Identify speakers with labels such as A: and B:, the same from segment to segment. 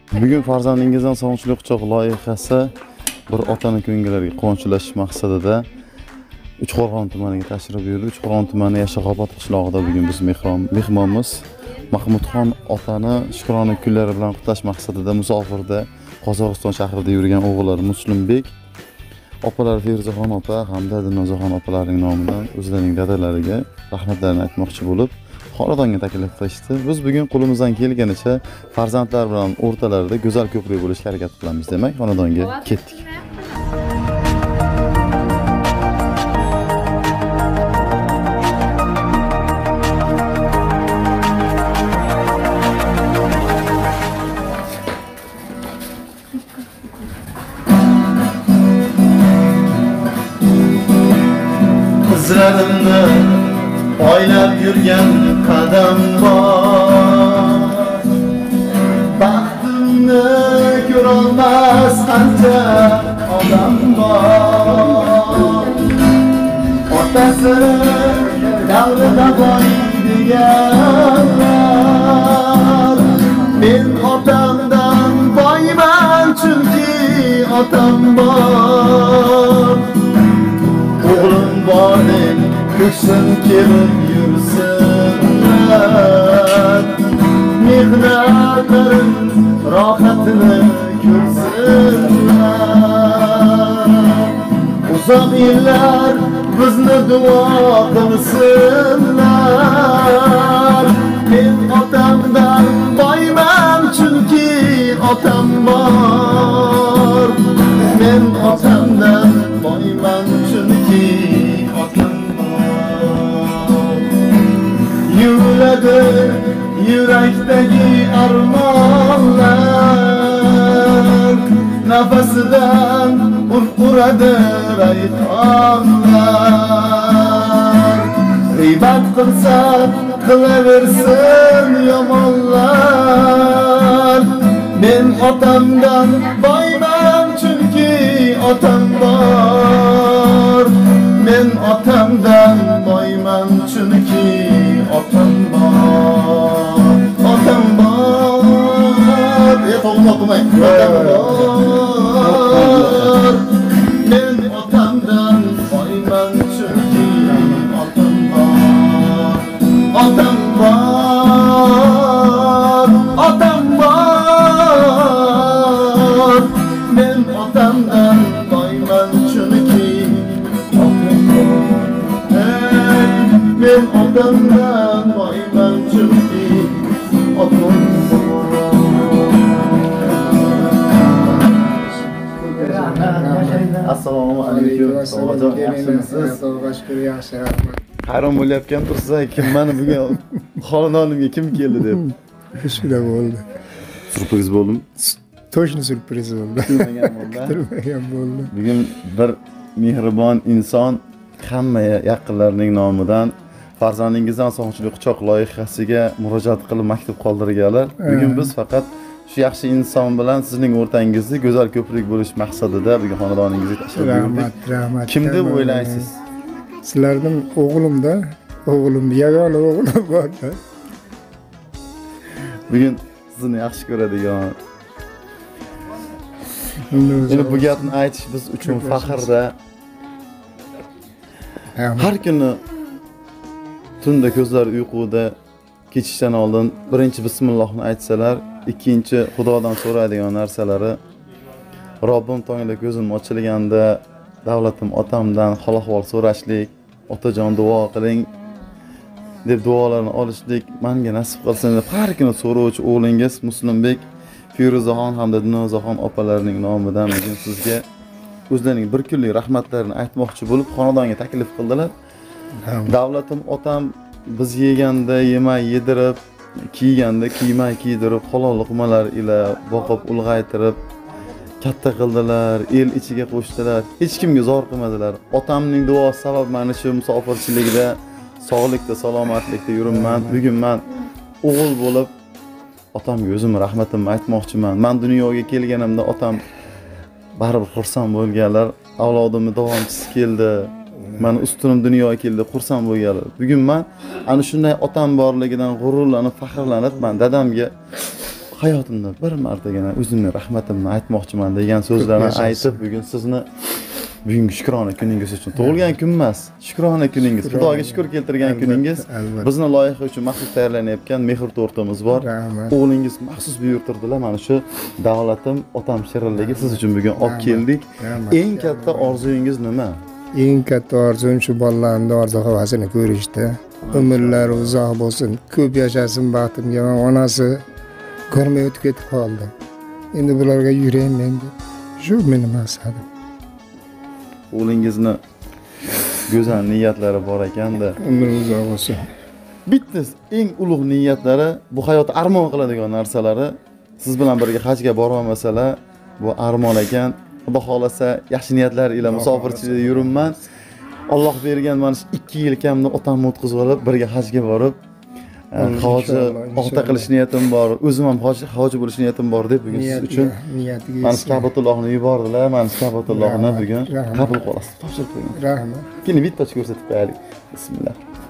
A: Bugun farzandingizdan sog'inchli quchoq loyihasi bir otaning ko'ngillariga quvonch ulash maqsadida Uchqo'rg'on tumaniga tashrif buyurdi. Uchqo'rg'on tumani Yashaqobod qishlog'ida bugun biz mehmonimiz Mahmudxon otani shukrona kunlari bilan qutlash maqsadida musofirda Qozog'iston shahrida yurgan o'g'illari Muslimbek, opalar Feruzaxon opa hamda Dilnozaxon opalarining nomidan o'zlarining dadalariga rahmatlarini aytmoqchi bo'lib, xonadonga taklif qilishdi. Biz bugun qo'limizdan kelganicha farzandlar bilan o'rtalarida go'zal ko'prik bo'lishga harakat qilamiz demak, xonadonga ketdik.
B: Qizlarimni oylab yurgan qadam bor, baxtimni ko'rolmas qancha odam bor. Otasi davrida boy deganlar, men otamdan boyman chunki otam bor. O'g'lim bor deb ko'ksim kelib yursinlar, mehnatlarim rohatini ko'rsinlar. Uzoq yillar bizni duo qilsinlar, men otamdan boyman chunki otam bor. Men otamdan boyman chunki otam bor. Yuradi yurakdagi armonlar, nafasidan uradi rayhonlar. G'iybat qilsa qilaversin yomonlar, men otamdan boyman chunki otam bor. Men otamdan boyman chunki otam bor. Otam bor. To'g'ri o'qimay. Otam bor. Men otamdan boyman chunki otam bor. Otam bor. Otam bor. Men otamdan boyman chunki otam bor. Men otamdan boyman chunki otam bor. Assalomu alaykum. Yaxshimisiz?
C: Shukr, yaxshi, rahmat.
A: Hayron bo'layotgan tursiz, kim meni bugun xonadonimga kim keldi deb.
C: Shunday bo'ldi.
A: Surpriz bo'ldim.
C: Точно sürpriz bo'ldi. Kutilmagan bo'ldi.
A: Bugun bir mehribon inson hamma yaqinlarining nomidan farzandingizdan sog'inchli quchoq loyihasiga murojaat qilib maktub qoldirganlar. Bugun biz faqat shu yaxshi inson bilan sizning o'rtangizda go'zal ko'prik bo'lish maqsadida bugun xonadoningizga tashrif buyurdik.
C: Rahmat.
A: Kim deb o'ylaysiz?
C: Sizlarning o'g'limda, o'g'lim yagona o'g'lim bor-da.
A: Bugun sizni yaxshi ko'radigan. Endi bu gapni aytish biz uchun faxrda. Har kuni tunda ko'zlar uyquda kechishdan oldin birinchi bismillohni aytsalar, ikkinchi Xudodan so'raydigan narsalari Robbim tongda ko'zim ochilganda davlatim otamdan hol-ahvol so'rashlik, otajon duo qiling deb duolarni olishlik menga nasib qilsin deb har kuni so'rovchi o'g'lingiz Muslimbek, Feruzaxon hamda Dilnozaxon opalarining nomidan bugun sizga o'zlarining bir kunlik rahmatlarini aytmoqchi bo'lib xonadonga taklif qildilar. Davlatim otam biz yeganda yemay yedirib, kiyganda kiymay kiydirib, halol luqmalar ila boqib ulg'aytirib katta qildilar, el ichiga qo'shdilar, hech kimga zor qilmadilar. Otamning duosi sabab mana shu musofirchilikda, sog'likda, salomatlikda yuribman. Bugun men o'g'il bo'lib otamga o'zim rahmatimni aytmoqchiman. Men dunyoga kelganimda otam baribir xursand bo'lganlar. Avlodimni davomchisi keldi. Meni ustunim dunyoga keldi, xursand bo'lganlar. Bugun men ana shunday otam borligidan g'ururlanib, faxrlanib, men dadamga hayotimda bir martagina o'zimning rahmatimni aytmoqchiman degan so'zlarni aytib, bugun sizni bugungi shukrona kuningiz uchun tug'ilgan kun emas, shukrona kuningiz, Xudoga shukr keltirgan kuningiz. Bizni loyiha uchun maxsus tayyorlanayotgan mehr to'rtimiz bor. O'g'lingiz maxsus buyurtirdilar. Mana shu davlatim, otam shirinligi siz uchun bugun olib keldik. Eng katta orzungiz nima?
C: Eng katta orzum shu bolalarni orzu havasini ko'rishdi. Umrlari uzoq bo'lsin, ko'p yashasin baxtimga. Onasi ko'rmay o'tib ketib qoldi. Endi bularga yurayman deb. Shu mening maqsadim.
A: O'g'lingizni go'zal niyatlari bor ekanda,
C: umri uzoq bo'lsin.
A: Bitta eng ulug' niyatlari, bu hayot armon qiladigan narsalari, siz bilan birga hajga borolmasalar, bu armon ekan. Xudo xolasa yaxshi niyatlar ila musofirchilikda yuribman. Alloh bergan mana shu 2 yilkamni otamni o'tkazib olib, birga hajga borib, hoji ota qilish niyatim bor. O'zim ham hoji bo'lish niyatim bor deb bugun siz uchun mana shu Kabatullohni yubordilar. Mana shu Kabatullohni bugun qabul qilasiz. Topshirib qo'ying.
C: Rahmat.
A: Keling bitta ko'rsatib qo'yaylik. Bismillah.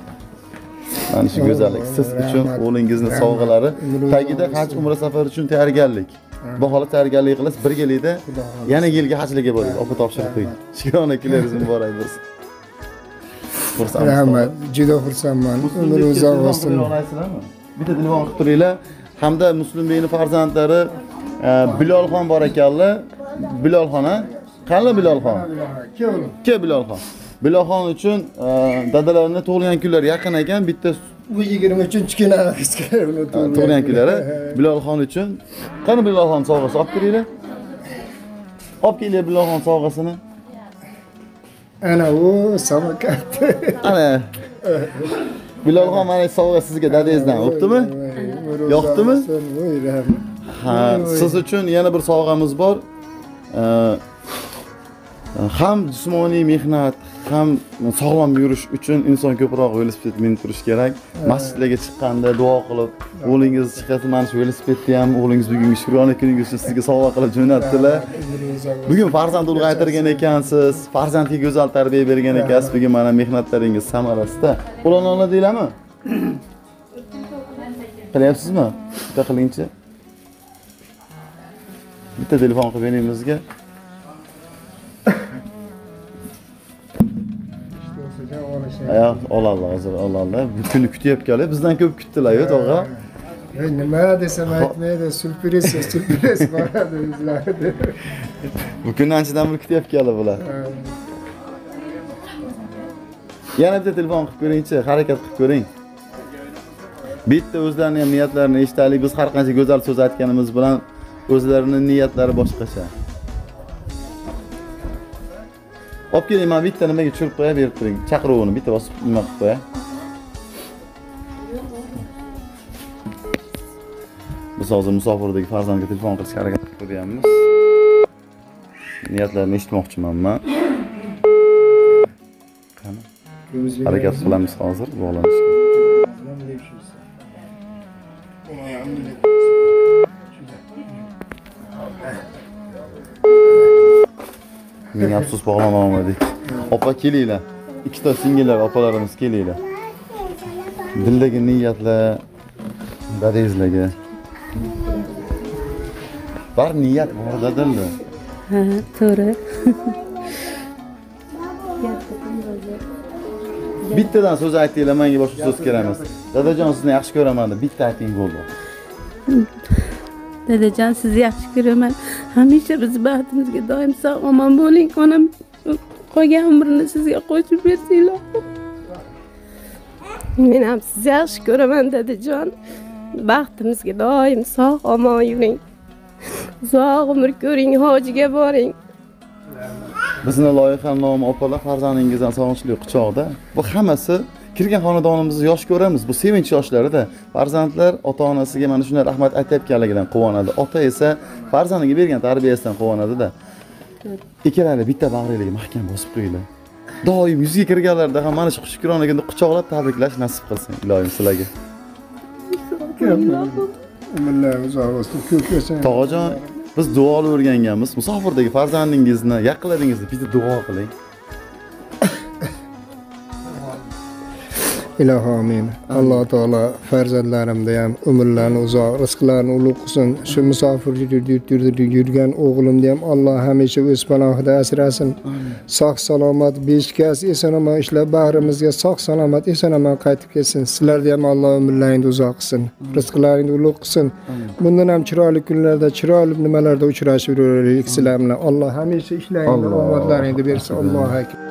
A: Mana shu go'zallik siz uchun o'g'lingizni sovg'alari. Tagida haj umra safari uchun tayyorgarlik. Bu holat tayyorgarlik qilasiz, birgalikda yana yilga hajlarga borasiz. Opa topshirib qo'ying. Shukrona kunlaringiz muborak bo'lsin.
C: Rahmat, juda xursandman. Umri uzoq bo'lsin.
A: Bitta telefon qilib turinglar. Hamda Muslimbeyning farzandlari Bilolxon bor ekanlar. Bilolxon, ha? Qani Bilolxon? Ke Bilolxon. Bilolxon uchun dadalarining tug'ilgan kunlari yaqin ekan. Bitta
C: bu 23-kuni
A: tug'ilgan kunlari Bilolxon uchun. Qani Bilolxon sovg'asi olib kiringlar. Olib kelinglar Bilolxon sovg'asini.
C: Ana u Samarqand.
A: Ana. Bilolxon mana sovg'a sizga dadangizdan, o'pdimi? Yoqdimi? Ha, siz uchun yana bir sovg'amiz bor. Ham jismoniy mehnat, ham sog'lom yurish uchun inson ko'proq velosiped minib turish kerak. Masjidlarga chiqqanda duo qilib, o'g'lingiz chiqadi, mana shu velosipedni ham o'g'lingiz bugungi shukrona kuningiz uchun sizga sovg'a qilib jo'natdilar. Bugun farzand ulg'aytirgan ekansiz, farzandga go'zal tarbiya bergan ekansiz. Bugun mana mehnatlaringiz samarasida. Qo'lini oladinglarmi? Qilyapsizmi? Bitta qilingchi. Bitta telefon qilib bering bizga. Ayoq oladi, hozir oladi. Bu kunni kutyapganlar, bizdan ko'p kutdilar-ku, tog'a.
C: Nima desam aytmaydi, surpriz boradi bizlarda.
A: Bu kunni anchadan beri kutyapganlar bular. Yana bitta telefon qilib ko'ringchi, harakat qilib ko'ring. Bitta o'zlarining ham niyatlarini eshitaylik. Biz har qancha go'zal so'z aytganimiz bilan o'zlarining niyatlari boshqacha. Olib keling, men bitta nimaga tushirib qo'yay, berib turing. Chaqiruvini bitta bosib nima qilib qo'yay. Biz hozir musofirlik farzandga telefon qilishga harakat qilib ko'ryapmiz. Niyatlarini eshitmoqchiman men. Qani? Harakat qilamiz hozir bog'lanishga. Men afsus bog'lama olmadik. Opa kelinglar. Ikkita singillar opalarimiz kelinglar. Dildagi niyatlar dadangizlarga. Bar niyat bor dadildi.
D: Ha, to'g'ri.
A: Bittadan so'z aytinglar, menga boshqa so'z kerak emas. Dadajon sizni yaxshi ko'raman deb bitta ayting bo'ldi.
D: Dadajon sizni yaxshi ko'raman. Hamisha biz baxtimizga doim sog' omon bo'ling. Onam qolgan umrini sizga qo'shib bersinglar. Men ham sizni yaxshi ko'raman dadajon. Baxtimizga doim sog' omon yuring. Uzoq umr ko'ring, hojiga boring.
A: Bizni loyiha nomi opalar farzandingizdan sog'inchli quchoqda. Bu hammasi kirgan xonadonimizni yosh ko'ramiz. Bu sevinch yoshlarida. Farzandlar ota-onasiga mana shunday rahmat aytayotganligidan quvonadi. Ota esa farzandiga bergan tarbiyasidan quvonadi-da. Ikkalari bitta bag'riylarga mahkam bosib qo'yinglar. Doim yuzga kirganlarda ham mana shu shukrona kunda quchoqlab tabriklash nasib qilsin ilohim sizlarga.
C: Umrlar uzoq bo'lsin, ko'p yashang.
A: Tog'ajon, biz duoni o'rganganmiz. Musofirdagi farzandingizni, yaqinlaringizni bitta duo qiling.
C: İlahi amin. Allah Teala farzandlarimda ham ömürlerini uzak, rızklarını ulug' qilsin. Şu misafir yurgan o'g'limda ham Allah hamisha o'z panohida asrasin. Sog' salomat 5 kas eson-omon ishlab bag'rimizga sog' salomat eson-omon qaytib kelsin. Sizlarga ham Allah ömürlaringni uzak qilsin. Rizqlaringni ulug' qilsin. Bundan ham chiroyli kunlarda, chiroyli nimalarda uchrashib yuraylik sizlar bilan. Allah hamisha ishlaringni, omadlaringni bersin. Allohu akbar.